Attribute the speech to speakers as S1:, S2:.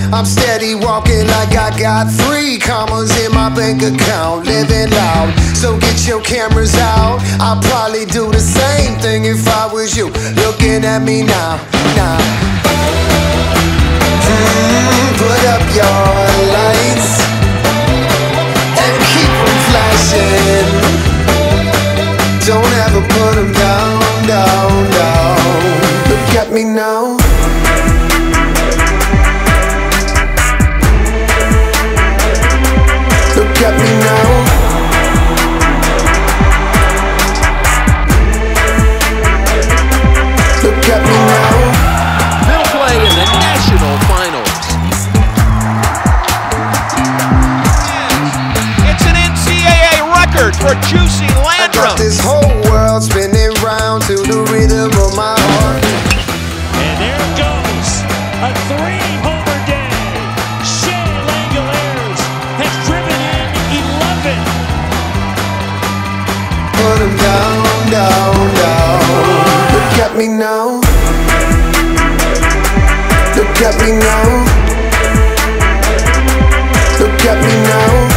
S1: I'm steady walking like I got 3 commas in my bank account. Living loud, so get your cameras out. I'll probably do the same thing if I was you. Looking at me now, now. Put up your lights and keep them flashing. Don't ever put them down, down, down. Look at me now. Look at me now. Look at me now.
S2: They'll play in the national finals.
S3: It's an NCAA record for Juicy
S1: I got
S3: Landrum.
S1: this whole world spinning round to the rhythm of my heart.
S4: And there it goes, a 3-homer day. Shea Langoliers has driven in 11.
S1: Put 'em down, down, down. Look at me now. Look at me now. Look at me now.